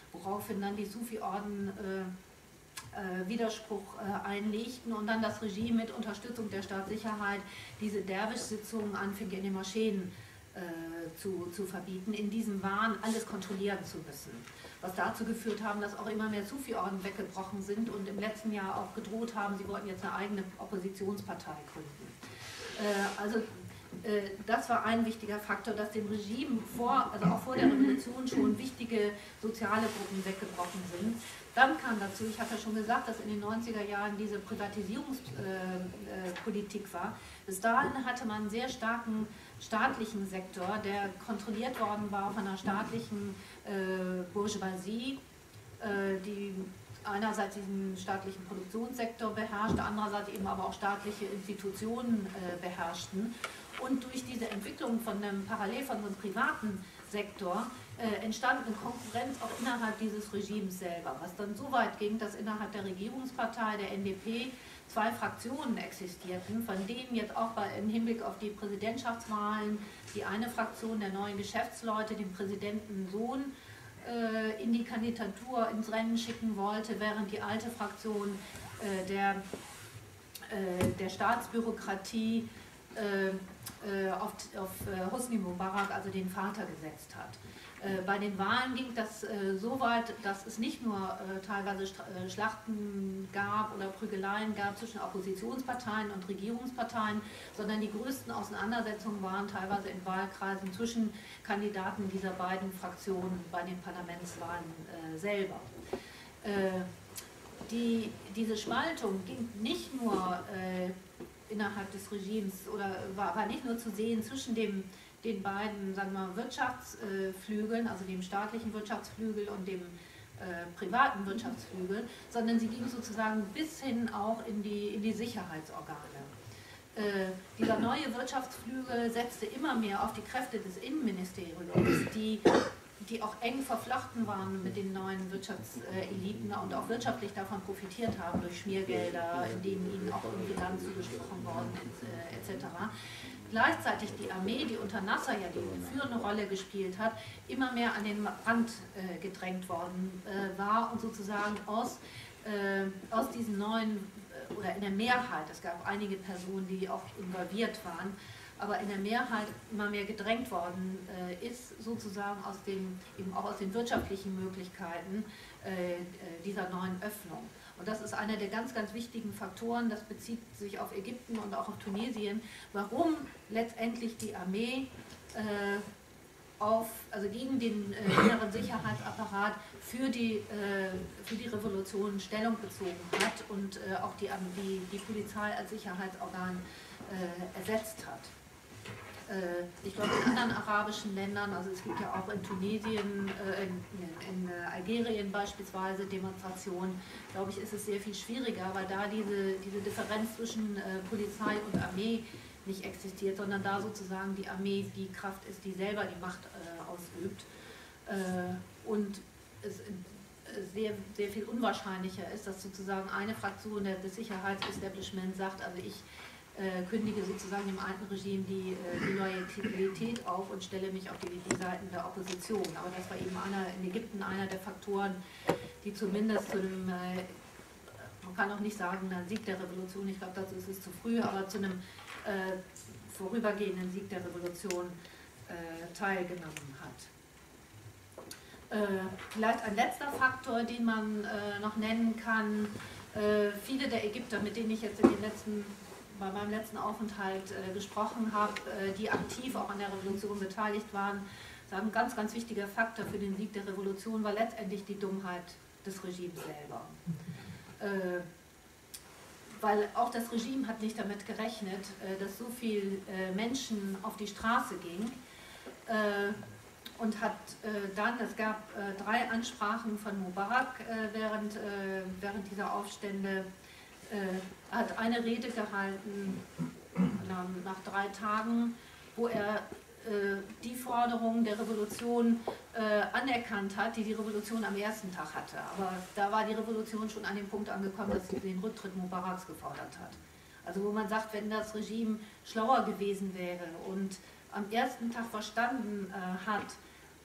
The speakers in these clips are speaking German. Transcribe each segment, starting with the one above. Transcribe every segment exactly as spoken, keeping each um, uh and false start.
woraufhin dann die Sufi-Orden äh, äh, Widerspruch äh, einlegten und dann das Regime mit Unterstützung der Staatssicherheit diese Derwisch-Sitzungen anfing, in den Moscheen äh, zu, zu verbieten, in diesem Wahn alles kontrollieren zu müssen. Was dazu geführt haben, dass auch immer mehr Sufi-Orden weggebrochen sind und im letzten Jahr auch gedroht haben, sie wollten jetzt eine eigene Oppositionspartei gründen. Äh, also äh, das war ein wichtiger Faktor, dass dem Regime vor, also auch vor der Revolution schon wichtige soziale Gruppen weggebrochen sind. Dann kam dazu, ich habe ja schon gesagt, dass in den neunziger Jahren diese Privatisierungspolitik äh, äh, war. Bis dahin hatte man einen sehr starken staatlichen Sektor, der kontrolliert worden war von einer staatlichen äh, Bourgeoisie, äh, die einerseits diesen staatlichen Produktionssektor beherrschte, andererseits eben aber auch staatliche Institutionen äh, beherrschten. Und durch diese Entwicklung von einem parallel von so einem privaten Sektor äh, entstand eine Konkurrenz auch innerhalb dieses Regimes selber, was dann so weit ging, dass innerhalb der Regierungspartei, der N D P, zwei Fraktionen existierten, von denen jetzt auch bei, im Hinblick auf die Präsidentschaftswahlen die eine Fraktion der neuen Geschäftsleute den Präsidenten Sohn äh, in die Kandidatur ins Rennen schicken wollte, während die alte Fraktion äh, der, äh, der Staatsbürokratie äh, auf, auf Hosni Mubarak, also den Vater, gesetzt hat. Äh, bei den Wahlen ging das äh, so weit, dass es nicht nur äh, teilweise äh, Schlachten gab oder Prügeleien gab zwischen Oppositionsparteien und Regierungsparteien, sondern die größten Auseinandersetzungen waren teilweise in Wahlkreisen zwischen Kandidaten dieser beiden Fraktionen bei den Parlamentswahlen äh, selber. Äh, die, diese Spaltung ging nicht nur äh, innerhalb des Regimes oder war, war nicht nur zu sehen zwischen dem, den beiden, sagen wir mal, Wirtschaftsflügeln, also dem staatlichen Wirtschaftsflügel und dem äh, privaten Wirtschaftsflügel, sondern sie ging sozusagen bis hin auch in die, in die Sicherheitsorgane. Äh, dieser neue Wirtschaftsflügel setzte immer mehr auf die Kräfte des Innenministeriums, die die auch eng verflochten waren mit den neuen Wirtschaftseliten und auch wirtschaftlich davon profitiert haben durch Schmiergelder, in denen ihnen auch irgendwie Land zugesprochen worden ist, äh, et cetera. Gleichzeitig die Armee, die unter Nasser ja die führende Rolle gespielt hat, immer mehr an den Rand äh, gedrängt worden äh, war und sozusagen aus, äh, aus diesen neuen, äh, oder in der Mehrheit, es gab einige Personen, die auch involviert waren, aber in der Mehrheit immer mehr gedrängt worden äh, ist, sozusagen aus den, eben auch aus den wirtschaftlichen Möglichkeiten äh, dieser neuen Öffnung. Und das ist einer der ganz, ganz wichtigen Faktoren, das bezieht sich auf Ägypten und auch auf Tunesien, warum letztendlich die Armee äh, auf, also gegen den äh, inneren Sicherheitsapparat für die, äh, für die Revolution Stellung bezogen hat und äh, auch die, die, die Polizei als Sicherheitsorgan äh, ersetzt hat. Ich glaube, in anderen arabischen Ländern, also es gibt ja auch in Tunesien, in, in Algerien beispielsweise Demonstrationen, glaube ich, ist es sehr viel schwieriger, weil da diese, diese Differenz zwischen Polizei und Armee nicht existiert, sondern da sozusagen die Armee die Kraft ist, die selber die Macht ausübt. Und es sehr, sehr viel unwahrscheinlicher ist, dass sozusagen eine Fraktion des Sicherheitsestablishments sagt, also ich Äh, kündige sozusagen dem alten Regime die, äh, die Loyalität auf und stelle mich auf die, die Seiten der Opposition. Aber das war eben einer, in Ägypten einer der Faktoren, die zumindest zu einem, äh, man kann auch nicht sagen, ein Sieg der Revolution, ich glaube, dazu ist es zu früh, aber zu einem äh, vorübergehenden Sieg der Revolution äh, teilgenommen hat. Äh, vielleicht ein letzter Faktor, den man äh, noch nennen kann. Äh, viele der Ägypter, mit denen ich jetzt in den letzten bei meinem letzten Aufenthalt äh, gesprochen habe, äh, die aktiv auch an der Revolution beteiligt waren, sagen, ein ganz, ganz wichtiger Faktor für den Sieg der Revolution war letztendlich die Dummheit des Regimes selber. Äh, weil auch das Regime hat nicht damit gerechnet, äh, dass so viele äh, Menschen auf die Straße gingen äh, und hat äh, dann, es gab äh, drei Ansprachen von Mubarak äh, während, äh, während dieser Aufstände. Er hat eine Rede gehalten nach drei Tagen, wo er äh, die Forderungen der Revolution äh, anerkannt hat, die die Revolution am ersten Tag hatte. Aber da war die Revolution schon an dem Punkt angekommen, dass sie den Rücktritt Mubaraks gefordert hat. Also wo man sagt, wenn das Regime schlauer gewesen wäre und am ersten Tag verstanden äh, hat,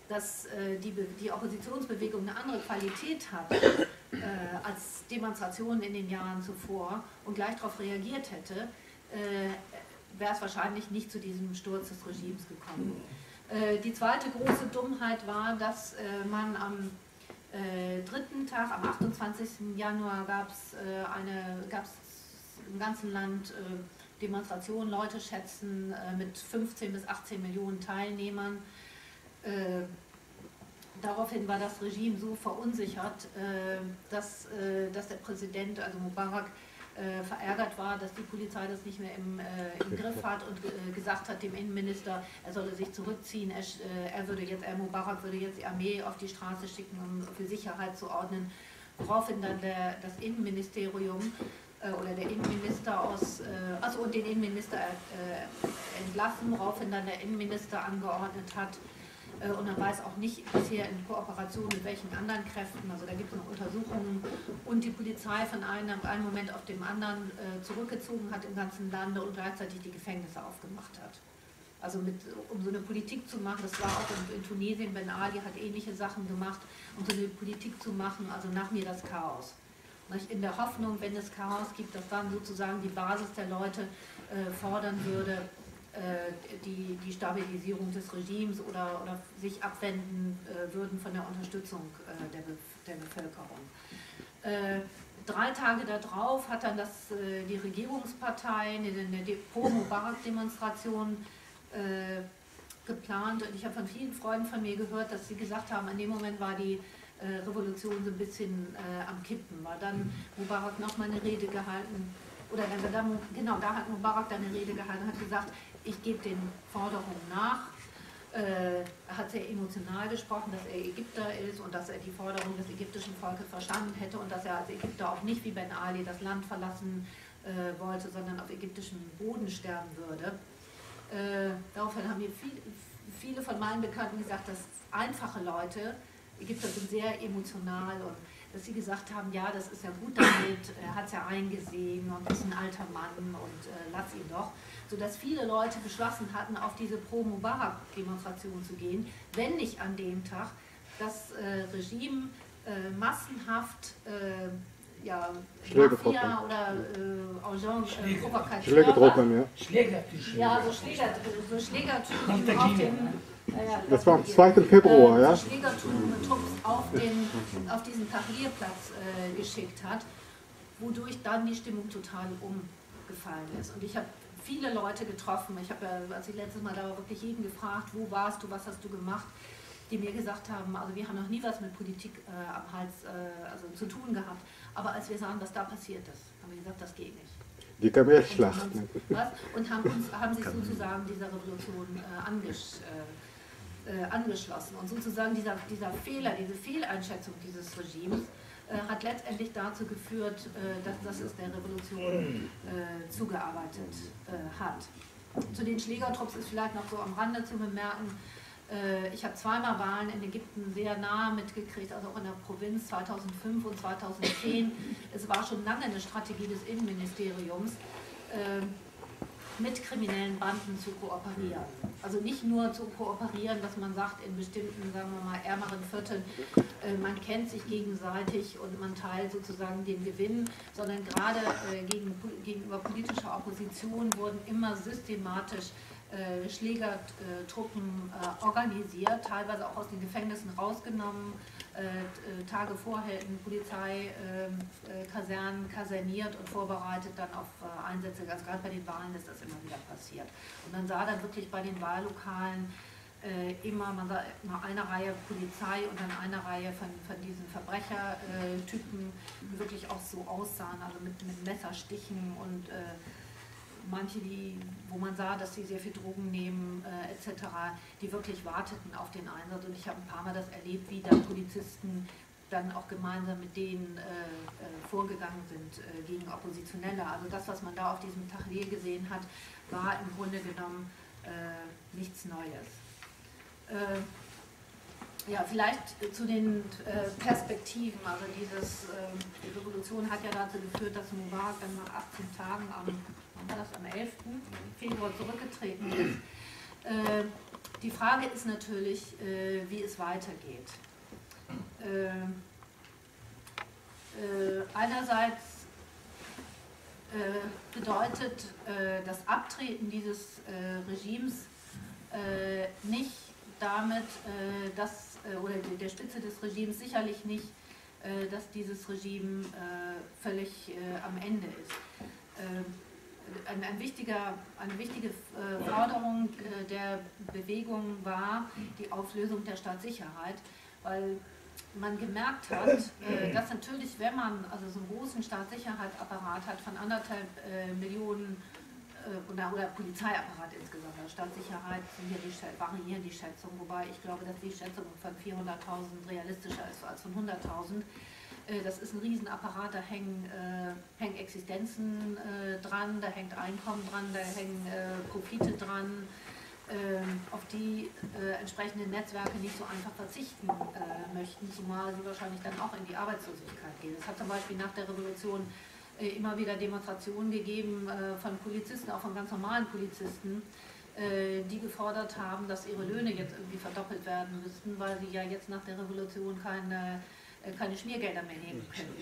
dass äh, die, die Oppositionsbewegung eine andere Qualität hat äh, als Demonstrationen in den Jahren zuvor und gleich darauf reagiert hätte, äh, wäre es wahrscheinlich nicht zu diesem Sturz des Regimes gekommen. Äh, die zweite große Dummheit war, dass äh, man am äh, dritten Tag, am achtundzwanzigsten Januar, gab es äh, eine, gab's im ganzen Land äh, Demonstrationen, Leute schätzen äh, mit fünfzehn bis achtzehn Millionen Teilnehmern. Äh, daraufhin war das Regime so verunsichert, äh, dass, äh, dass der Präsident, also Mubarak, äh, verärgert war, dass die Polizei das nicht mehr im, äh, im Griff hat und äh, gesagt hat dem Innenminister, er solle sich zurückziehen, er, äh, er würde jetzt, er Mubarak würde jetzt die Armee auf die Straße schicken, um für Sicherheit zu ordnen, woraufhin dann der, das Innenministerium äh, oder der Innenminister aus, äh, also und den Innenminister äh, entlassen, woraufhin dann der Innenminister angeordnet hat, und man weiß auch nicht bisher in Kooperation mit welchen anderen Kräften, also da gibt es noch Untersuchungen, und die Polizei von einem, einem Moment auf dem anderen äh, zurückgezogen hat im ganzen Lande und gleichzeitig die Gefängnisse aufgemacht hat. Also mit, um so eine Politik zu machen, das war auch in, in Tunesien, Ben Ali hat ähnliche Sachen gemacht, um so eine Politik zu machen, also nach mir das Chaos. In der Hoffnung, wenn es Chaos gibt, dass dann sozusagen die Basis der Leute äh, fordern würde, Die, die Stabilisierung des Regimes oder, oder sich abwenden äh, würden von der Unterstützung äh, der, Be der Bevölkerung. Äh, drei Tage darauf hat dann das, äh, die Regierungspartei eine, eine Pro-Mubarak-Demonstration äh, geplant, und ich habe von vielen Freunden von mir gehört, dass sie gesagt haben, in dem Moment war die äh, Revolution so ein bisschen äh, am Kippen, weil dann Mubarak nochmal eine Rede gehalten, oder dann, genau, da hat Mubarak dann eine Rede gehalten und hat gesagt, ich gebe den Forderungen nach. Äh, er hat sehr emotional gesprochen, dass er Ägypter ist und dass er die Forderungen des ägyptischen Volkes verstanden hätte und dass er als Ägypter auch nicht wie Ben Ali das Land verlassen äh, wollte, sondern auf ägyptischem Boden sterben würde. Äh, daraufhin haben mir viel, viele von meinen Bekannten gesagt, dass einfache Leute, Ägypter sind sehr emotional, und dass sie gesagt haben, ja, das ist ja gut damit, er hat es ja eingesehen und ist ein alter Mann und äh, lass ihn doch. Sodass viele Leute beschlossen hatten, auf diese Pro-Mubarak-Demonstration zu gehen, wenn nicht an dem Tag das äh, Regime äh, massenhaft äh, ja, Mafia oder äh, Agent äh, Provokateur, Schlägertruppen, ja. Schlägertypen. Ja, so, Schläger, so Schlägertypen auf den... Ja, das war am zweiten Februar, äh, ja? Schlägertrupps auf, den, auf diesen Tahrirplatz äh, geschickt hat, wodurch dann die Stimmung total umgefallen ist. Und ich habe viele Leute getroffen, ich habe ja, als ich letztes Mal da war, wirklich jeden gefragt, wo warst du, was hast du gemacht, die mir gesagt haben, also wir haben noch nie was mit Politik äh, am Hals äh, also zu tun gehabt, aber als wir sahen, was da passiert ist, haben wir gesagt, das geht nicht. Die Kamelschlacht. Und, und haben, uns, haben sich sozusagen dieser Revolution äh, angesch, äh, äh, angeschlossen. Und sozusagen dieser, dieser Fehler, diese Fehleinschätzung dieses Regimes äh, hat letztendlich dazu geführt, äh, dass, dass es der Revolution äh, zugearbeitet äh, hat. Zu den Schlägertrupps ist vielleicht noch so am Rande zu bemerken, äh, ich habe zweimal Wahlen in Ägypten sehr nah mitgekriegt, also auch in der Provinz zweitausendfünf und zweitausendzehn. Es war schon lange eine Strategie des Innenministeriums, äh, mit kriminellen Banden zu kooperieren. Also nicht nur zu kooperieren, dass man sagt, in bestimmten, sagen wir mal, ärmeren Vierteln, äh, man kennt sich gegenseitig und man teilt sozusagen den Gewinn, sondern gerade äh, gegen, gegenüber politischer Opposition wurden immer systematisch äh, Schlägertruppen äh, organisiert, teilweise auch aus den Gefängnissen rausgenommen, Äh, Tage vorher in Polizeikasernen äh, kaserniert und vorbereitet dann auf äh, Einsätze. Also gerade bei den Wahlen ist das immer wieder passiert. Und man sah dann wirklich bei den Wahllokalen äh, immer, man sah immer eine Reihe Polizei und dann eine Reihe von, von diesen Verbrechertypen, die wirklich auch so aussahen, also mit, mit Messerstichen und äh, manche, die, wo man sah, dass sie sehr viel Drogen nehmen, äh, et cetera, die wirklich warteten auf den Einsatz. Und ich habe ein paar Mal das erlebt, wie dann Polizisten dann auch gemeinsam mit denen äh, äh, vorgegangen sind äh, gegen Oppositionelle. Also das, was man da auf diesem Tahrir gesehen hat, war im Grunde genommen äh, nichts Neues. Äh, Ja, vielleicht zu den äh, Perspektiven. Also dieses, äh, die Revolution hat ja dazu geführt, dass Mubarak dann nach achtzehn Tagen am, wann war das, am elften Februar zurückgetreten ist. Äh, die Frage ist natürlich, äh, wie es weitergeht. Äh, äh, einerseits äh, bedeutet äh, das Abtreten dieses äh, Regimes äh, nicht damit, äh, dass, äh, oder der Spitze des Regimes sicherlich nicht, äh, dass dieses Regime äh, völlig äh, am Ende ist. Äh, Ein, ein wichtiger, eine wichtige äh, Forderung äh, der Bewegung war die Auflösung der Staatssicherheit, weil man gemerkt hat, äh, dass natürlich, wenn man also so einen großen Staatssicherheitsapparat hat von anderthalb äh, Millionen äh, oder, oder Polizeiapparat insgesamt, also Staatssicherheit sind hier die, variieren die Schätzungen, wobei ich glaube, dass die Schätzung von vierhunderttausend realistischer ist als von hunderttausend. Das ist ein Riesenapparat, da hängen, äh, hängen Existenzen äh, dran, da hängt Einkommen dran, da hängen äh, Profite dran, äh, auf die äh, entsprechende Netzwerke nicht so einfach verzichten äh, möchten, zumal sie wahrscheinlich dann auch in die Arbeitslosigkeit gehen. Es hat zum Beispiel nach der Revolution äh, immer wieder Demonstrationen gegeben äh, von Polizisten, auch von ganz normalen Polizisten, äh, die gefordert haben, dass ihre Löhne jetzt irgendwie verdoppelt werden müssten, weil sie ja jetzt nach der Revolution keine keine Schmiergelder mehr nehmen können.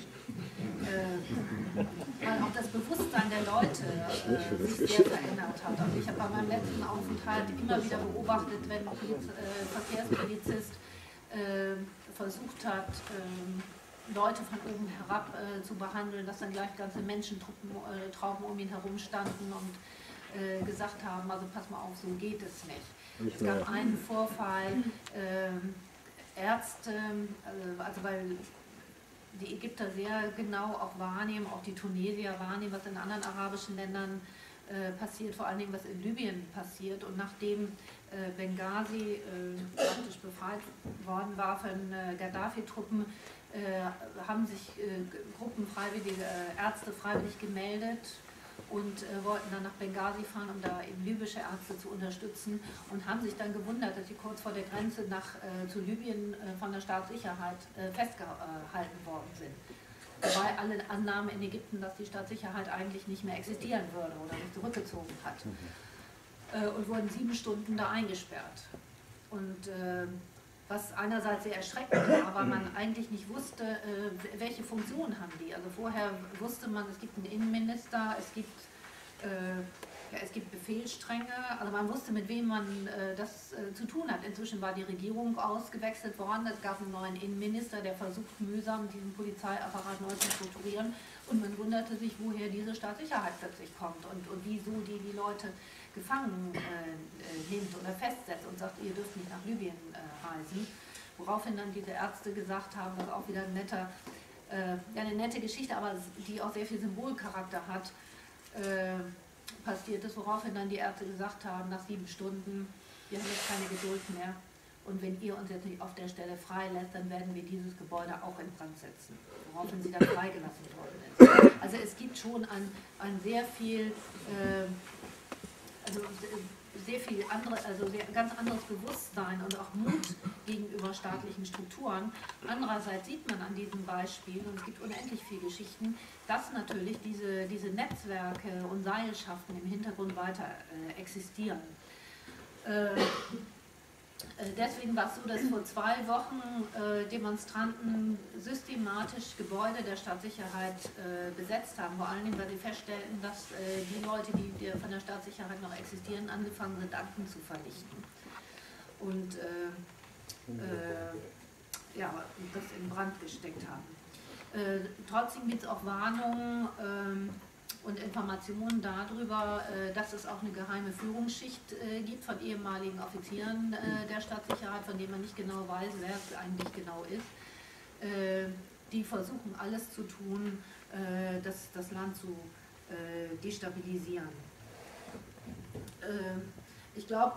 Äh, weil auch das Bewusstsein der Leute äh, sich sehr verändert hat. Also ich habe bei meinem letzten Aufenthalt immer wieder beobachtet, wenn ein Poliz äh, Verkehrspolizist äh, versucht hat, äh, Leute von oben herab äh, zu behandeln, dass dann gleich ganze Menschentrauben äh, um ihn herum standen und äh, gesagt haben, also pass mal auf, so geht es nicht. nicht es gab einen Vorfall, äh, Ärzte, also weil die Ägypter sehr genau auch wahrnehmen, auch die Tunesier wahrnehmen, was in anderen arabischen Ländern äh, passiert, vor allen Dingen was in Libyen passiert. Und nachdem äh, Benghazi äh, praktisch befreit worden war von äh, Gaddafi-Truppen, äh, haben sich äh, Gruppen freiwillige äh, Ärzte freiwillig gemeldet und äh, wollten dann nach Benghazi fahren, um da eben libysche Ärzte zu unterstützen und haben sich dann gewundert, dass sie kurz vor der Grenze nach, äh, zu Libyen äh, von der Staatssicherheit äh, festgehalten worden sind. Wobei alle Annahmen in Ägypten, dass die Staatssicherheit eigentlich nicht mehr existieren würde oder sich zurückgezogen hat. Äh, und wurden sieben Stunden da eingesperrt. Und äh, was einerseits sehr erschreckend war, weil man eigentlich nicht wusste, äh, welche Funktion haben die. Also vorher wusste man, es gibt einen Innenminister, es gibt, äh, ja, es gibt Befehlsstränge, also man wusste, mit wem man äh, das äh, zu tun hat. Inzwischen war die Regierung ausgewechselt worden, es gab einen neuen Innenminister, der versucht mühsam, diesen Polizeiapparat neu zu strukturieren, und man wunderte sich, woher diese Staatssicherheit plötzlich kommt und, und wieso die die Leute gefangen äh, nimmt oder festsetzt und sagt, ihr dürft nicht nach Libyen äh, reisen. Woraufhin dann diese Ärzte gesagt haben, was auch wieder ein netter, äh, ja, eine nette Geschichte, aber die auch sehr viel Symbolcharakter hat, äh, passiert ist, woraufhin dann die Ärzte gesagt haben, nach sieben Stunden, wir haben jetzt keine Geduld mehr, und wenn ihr uns jetzt nicht auf der Stelle freilässt, dann werden wir dieses Gebäude auch in Brand setzen. Woraufhin sie dann freigelassen worden ist. Also es gibt schon ein, ein sehr viel äh, also sehr viel andere, also sehr, ganz anderes Bewusstsein und auch Mut gegenüber staatlichen Strukturen. Andererseits sieht man an diesen Beispielen, und es gibt unendlich viele Geschichten, dass natürlich diese, diese Netzwerke und Seilschaften im Hintergrund weiter äh, existieren. Äh, Deswegen war es so, dass vor zwei Wochen äh, Demonstranten systematisch Gebäude der Staatssicherheit äh, besetzt haben, vor allen Dingen, weil sie feststellten, dass äh, die Leute, die, die von der Staatssicherheit noch existieren, angefangen sind, Akten zu vernichten. Und äh, äh, ja, das in Brand gesteckt haben. Äh, trotzdem gibt es auch Warnungen äh, und Informationen darüber, dass es auch eine geheime Führungsschicht gibt von ehemaligen Offizieren der Staatssicherheit, von denen man nicht genau weiß, wer es eigentlich genau ist, die versuchen alles zu tun, das, das Land zu destabilisieren. Ich glaube,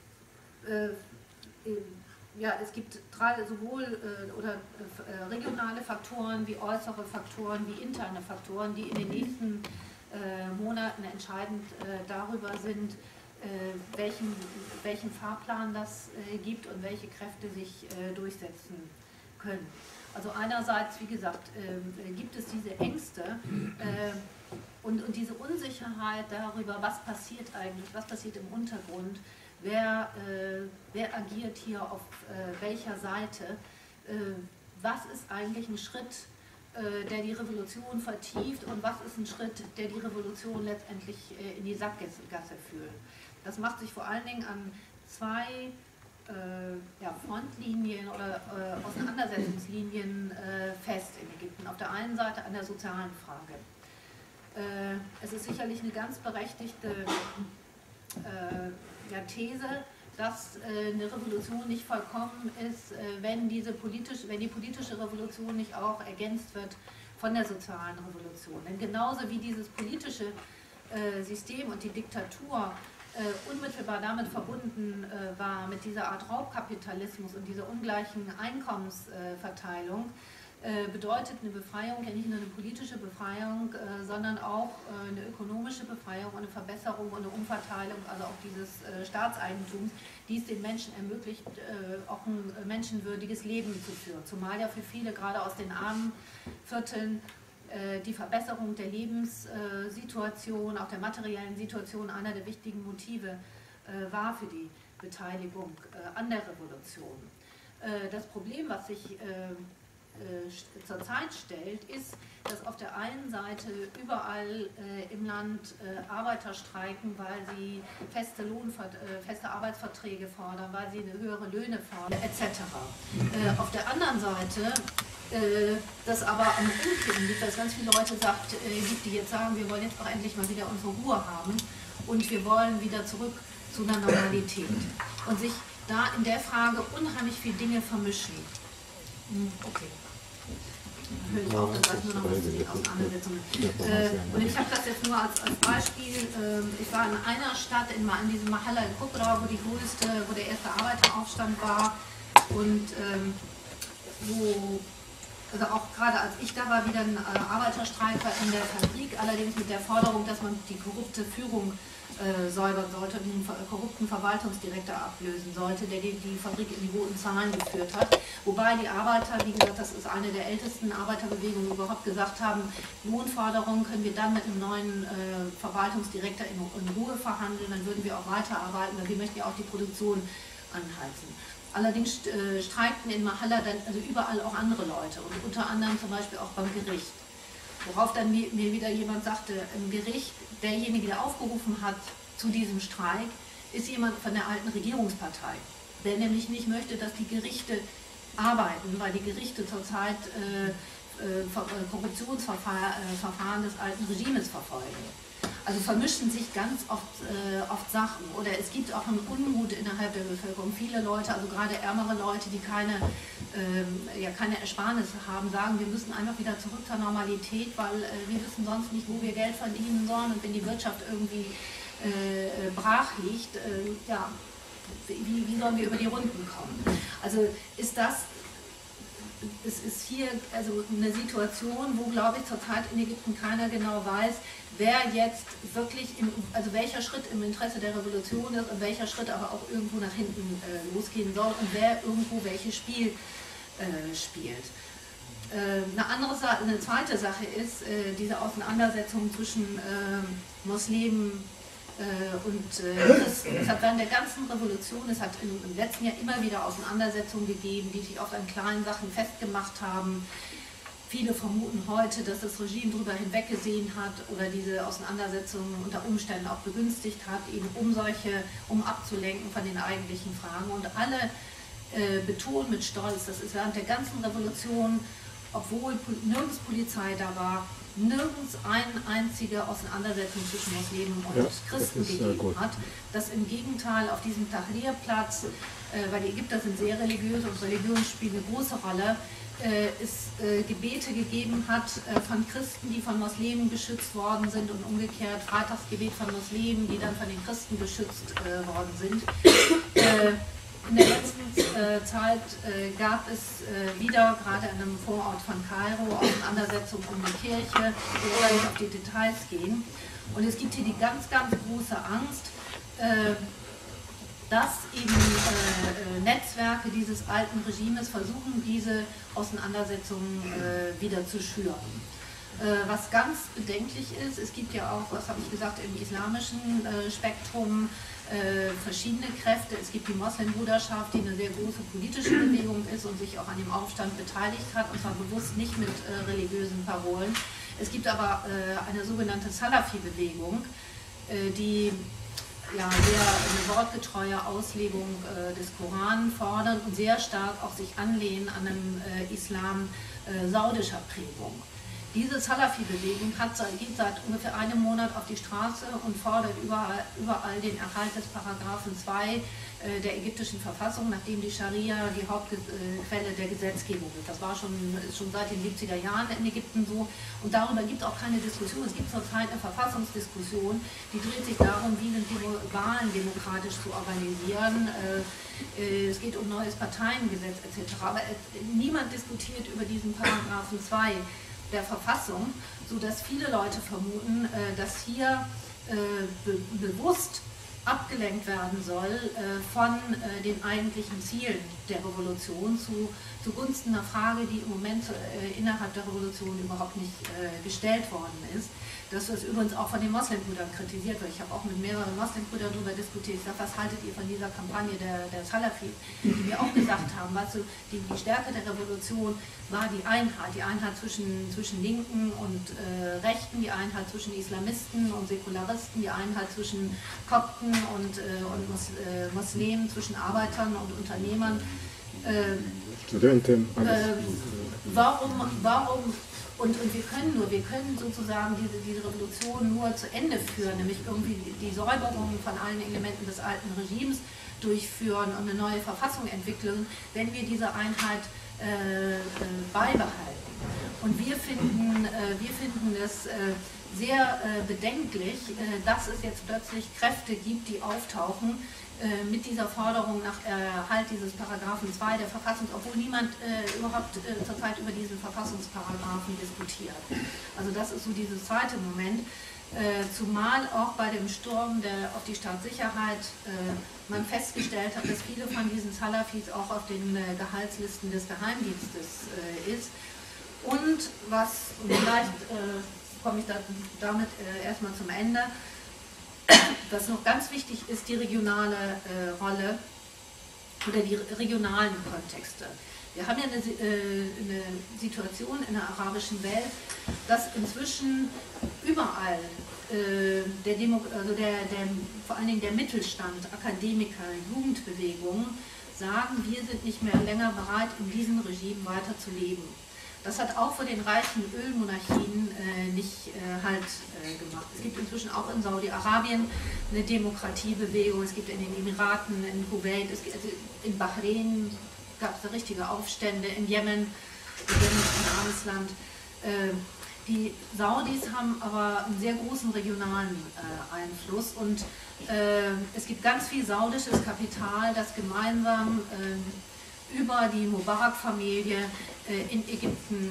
ja, es gibt drei, sowohl äh, oder, äh, regionale Faktoren wie äußere Faktoren wie interne Faktoren, die in den nächsten äh, Monaten entscheidend äh, darüber sind, äh, welchen, welchen Fahrplan das äh, gibt und welche Kräfte sich äh, durchsetzen können. Also einerseits, wie gesagt, äh, gibt es diese Ängste äh, und, und diese Unsicherheit darüber, was passiert eigentlich, was passiert im Untergrund, wer, äh, wer agiert hier auf äh, welcher Seite, äh, was ist eigentlich ein Schritt, äh, der die Revolution vertieft und was ist ein Schritt, der die Revolution letztendlich äh, in die Sackgasse führt. Das macht sich vor allen Dingen an zwei äh, ja, Frontlinien oder äh, Auseinandersetzungslinien äh, fest in Ägypten. Auf der einen Seite an der sozialen Frage. Äh, es ist sicherlich eine ganz berechtigte äh, ja, These, dass äh, eine Revolution nicht vollkommen ist, äh, wenn, diese politische, wenn die politische Revolution nicht auch ergänzt wird von der sozialen Revolution. Denn genauso wie dieses politische äh, System und die Diktatur äh, unmittelbar damit verbunden äh, war, mit dieser Art Raubkapitalismus und dieser ungleichen Einkommensverteilung, äh, bedeutet eine Befreiung ja nicht nur eine politische Befreiung, äh, sondern auch äh, eine ökonomische Befreiung und eine Verbesserung und eine Umverteilung, also auch dieses äh, Staatseigentums, die es den Menschen ermöglicht, äh, auch ein menschenwürdiges Leben zu führen. Zumal ja für viele, gerade aus den armen Vierteln, äh, die Verbesserung der Lebenssituation, auch der materiellen Situation, einer der wichtigen Motive äh, war für die Beteiligung äh, an der Revolution. Äh, das Problem, was sich äh, zurzeit stellt, ist, dass auf der einen Seite überall äh, im Land äh, Arbeiter streiken, weil sie feste, Lohnver äh, feste Arbeitsverträge fordern, weil sie eine höhere Löhne fordern, et cetera. Äh, auf der anderen Seite, äh, dass aber am Umkippen gibt, dass es ganz viele Leute sagt, äh, gibt, die jetzt sagen, wir wollen jetzt auch endlich mal wieder unsere Ruhe haben und wir wollen wieder zurück zu einer Normalität. Und sich da in der Frage unheimlich viele Dinge vermischen. Hm, okay. Höre ich auf, dann sage ich nur noch was zu den Auseinandersetzungen. Äh, und ich habe das jetzt nur als, als Beispiel, äh, ich war in einer Stadt, in, in diesem Mahalla in Kubra, wo die größte, wo der erste Arbeiteraufstand war und ähm, wo, also auch gerade als ich da war, wieder ein äh, Arbeiterstreik war in der Fabrik, allerdings mit der Forderung, dass man die korrupte Führung äh, säubern sollte, den korrupten Verwaltungsdirektor ablösen sollte, der die, die Fabrik in die roten Zahlen geführt hat. Wobei die Arbeiter, wie gesagt, das ist eine der ältesten Arbeiterbewegungen überhaupt, gesagt haben, Lohnforderungen können wir dann mit einem neuen äh, Verwaltungsdirektor in, in Ruhe verhandeln, dann würden wir auch weiterarbeiten, weil wir möchten ja auch die Produktion anheizen. Allerdings äh, streikten in Mahalla dann also überall auch andere Leute und unter anderem zum Beispiel auch beim Gericht. Worauf dann mir wieder jemand sagte, im Gericht, derjenige, der aufgerufen hat zu diesem Streik, ist jemand von der alten Regierungspartei, der nämlich nicht möchte, dass die Gerichte arbeiten, weil die Gerichte zurzeit äh, äh, Korruptionsverfahren des alten Regimes verfolgen. Also vermischen sich ganz oft, äh, oft Sachen, oder es gibt auch einen Unmut innerhalb der Bevölkerung. Viele Leute, also gerade ärmere Leute, die keine, ähm, ja, keine Ersparnisse haben, sagen, wir müssen einfach wieder zurück zur Normalität, weil äh, wir wissen sonst nicht, wo wir Geld verdienen sollen, und wenn die Wirtschaft irgendwie äh, brach liegt, äh, ja, wie, wie sollen wir über die Runden kommen? Also ist das, es ist hier also eine Situation, wo, glaube ich, zurzeit in Ägypten keiner genau weiß, wer jetzt wirklich, im, also welcher Schritt im Interesse der Revolution ist und welcher Schritt aber auch irgendwo nach hinten äh, losgehen soll und wer irgendwo welches Spiel äh, spielt. Äh, eine, andere Sa eine zweite Sache ist äh, diese Auseinandersetzung zwischen äh, Muslimen äh, und äh, Christen. Es hat während der ganzen Revolution, es hat im, im letzten Jahr immer wieder Auseinandersetzungen gegeben, die sich oft an kleinen Sachen festgemacht haben. Viele vermuten heute, dass das Regime darüber hinweggesehen hat oder diese Auseinandersetzungen unter Umständen auch begünstigt hat, eben um solche, um abzulenken von den eigentlichen Fragen. Und alle äh, betonen mit Stolz, dass es während der ganzen Revolution, obwohl nirgends Polizei da war, nirgends eine einzige Auseinandersetzung zwischen Muslimen und ja, Christen ist, gegeben äh, hat. Dass im Gegenteil auf diesem Tahrir-Platz, äh, weil die Ägypter sind sehr religiös und Religion spielt eine große Rolle, äh, es äh, Gebete gegeben hat äh, von Christen, die von Muslimen beschützt worden sind, und umgekehrt Freitagsgebet von Muslimen, die dann von den Christen beschützt äh, worden sind. Äh, In der letzten äh, Zeit äh, gab es äh, wieder, gerade in einem Vorort von Kairo, Auseinandersetzungen um die Kirche. Wir wollen nicht auf die Details gehen. Und es gibt hier die ganz, ganz große Angst, äh, dass eben äh, Netzwerke dieses alten Regimes versuchen, diese Auseinandersetzungen äh, wieder zu schüren. Was ganz bedenklich ist, es gibt ja auch, was habe ich gesagt, im islamischen Spektrum verschiedene Kräfte. Es gibt die Moslembruderschaft, die eine sehr große politische Bewegung ist und sich auch an dem Aufstand beteiligt hat, und zwar bewusst nicht mit religiösen Parolen. Es gibt aber eine sogenannte Salafi-Bewegung, die ja, sehr eine wortgetreue Auslegung äh, des Koran fordern und sehr stark auch sich anlehnen an einen äh, Islam äh, saudischer Prägung. Diese Salafi-Bewegung geht seit ungefähr einem Monat auf die Straße und fordert überall, überall den Erhalt des Paragraphen zwei äh, der ägyptischen Verfassung, nachdem die Scharia die Hauptquelle der Gesetzgebung ist. Das war schon, ist schon seit den siebziger Jahren in Ägypten so, und darüber gibt es auch keine Diskussion. Es gibt zurzeit eine Verfassungsdiskussion, die dreht sich darum, wie sind die Wahlen demokratisch zu organisieren. Äh, es geht um neues Parteiengesetz et cetera. Aber niemand diskutiert über diesen Paragraphen zwei der Verfassung, sodass viele Leute vermuten, dass hier be bewusst abgelenkt werden soll von den eigentlichen Zielen der Revolution zu, zugunsten einer Frage, die im Moment innerhalb der Revolution überhaupt nicht gestellt worden ist. Das ist übrigens auch von den Moslembrüdern kritisiert wird. Ich habe auch mit mehreren Moslembrüdern darüber diskutiert. Ich sage, was haltet ihr von dieser Kampagne der, der Salafi, die mir auch gesagt haben, weißt du, die, die Stärke der Revolution war die Einheit, die Einheit zwischen, zwischen Linken und äh, Rechten, die Einheit zwischen Islamisten und Säkularisten, die Einheit zwischen Kopten und, äh, und Mos äh, Moslemen, zwischen Arbeitern und Unternehmern. Äh, Studenten, alles. Äh, warum, warum Und, und wir können nur, wir können sozusagen diese, diese Revolution nur zu Ende führen, nämlich irgendwie die Säuberung von allen Elementen des alten Regimes durchführen und eine neue Verfassung entwickeln, wenn wir diese Einheit äh, äh, beibehalten. Und wir finden, äh, wir finden es äh, sehr äh, bedenklich, äh, dass es jetzt plötzlich Kräfte gibt, die auftauchen, mit dieser Forderung nach Erhalt dieses Paragraphen zwei der Verfassung, obwohl niemand äh, überhaupt äh, zurzeit über diesen Verfassungsparagraphen diskutiert. Also das ist so dieses zweite Moment, äh, zumal auch bei dem Sturm der, auf die Staatssicherheit äh, man festgestellt hat, dass viele von diesen Salafis auch auf den äh, Gehaltslisten des Geheimdienstes äh, ist. Und was, und vielleicht äh, komme ich da, damit äh, erstmal zum Ende, was noch ganz wichtig ist, die regionale äh, Rolle oder die regionalen Kontexte. Wir haben ja eine, äh, eine Situation in der arabischen Welt, dass inzwischen überall äh, der, Demo also der, der, vor allen Dingen der Mittelstand, Akademiker, Jugendbewegungen sagen, wir sind nicht mehr länger bereit, in diesem Regime weiter zu leben. Das hat auch für den reichen Ölmonarchien äh, nicht äh, Halt äh, gemacht. Es gibt inzwischen auch in Saudi-Arabien eine Demokratiebewegung, es gibt in den Emiraten, in Kuwait, es gibt, in Bahrain gab es richtige Aufstände, in Jemen, Jemen ist ein armes Land. Äh, die Saudis haben aber einen sehr großen regionalen äh, Einfluss, und äh, es gibt ganz viel saudisches Kapital, das gemeinsam äh, über die Mubarak-Familie äh, in Ägypten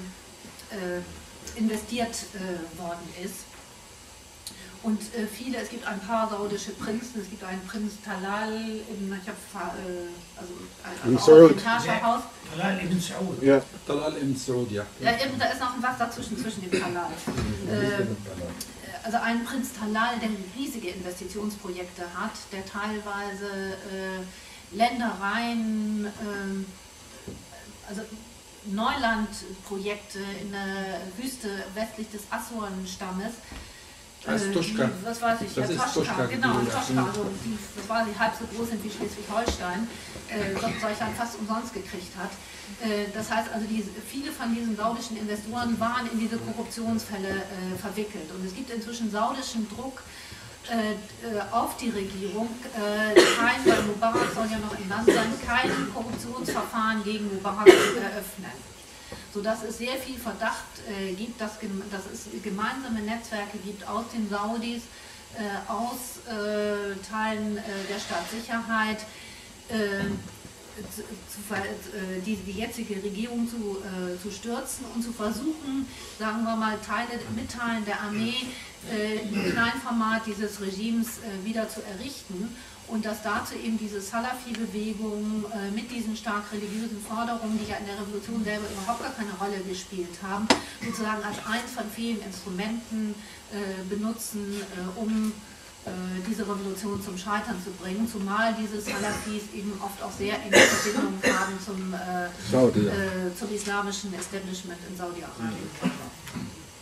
äh, investiert äh, worden ist. Und äh, viele, es gibt ein paar saudische Prinzen, es gibt einen Prinz Talal, in, ich habe äh, also ein, also ein Herrscherhaus. Talal ibn Saud. Ja, Talal ibn Saud, ja. Ja, da ist noch ein was dazwischen, zwischen dem Talal. Äh, also ein Prinz Talal, der riesige Investitionsprojekte hat, der teilweise äh, Ländereien, äh, also Neulandprojekte in der Wüste westlich des Aswan-Stammes. Das ist Toschka. Was weiß ich, das ja, ist Toschka, Toschka, genau, ja. Toschka, also die, das war die halb so groß sind wie Schleswig-Holstein, äh, solch ein fast umsonst gekriegt hat. Äh, das heißt also, die, viele von diesen saudischen Investoren waren in diese Korruptionsfälle äh, verwickelt, und es gibt inzwischen saudischen Druck äh, auf die Regierung, äh, kein, weil Mubarak soll ja noch im Land sein, kein Korruptionsverfahren gegen Mubarak zu eröffnen. Sodass es sehr viel Verdacht äh, gibt, dass, dass es gemeinsame Netzwerke gibt aus den Saudis, äh, aus äh, Teilen äh, der Staatssicherheit, äh, zu, zu, äh, die, die jetzige Regierung zu, äh, zu stürzen und zu versuchen, sagen wir mal, Teile, mit Teilen der Armee äh, im Kleinformat dieses Regimes äh, wieder zu errichten. und dass dazu eben diese Salafi-Bewegung äh, mit diesen stark religiösen Forderungen, die ja in der Revolution selber überhaupt gar keine Rolle gespielt haben, sozusagen als eins von vielen Instrumenten äh, benutzen, äh, um äh, diese Revolution zum Scheitern zu bringen, zumal diese Salafis eben oft auch sehr enge Verbindungen haben zum, äh, Saudi, ja. äh, zum islamischen Establishment in Saudi-Arabien.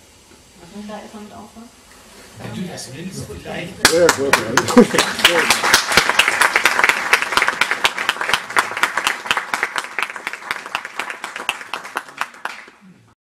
Da ist man mit aufhören? Wenn du das willst, vielleicht. Sehr gut. Ja.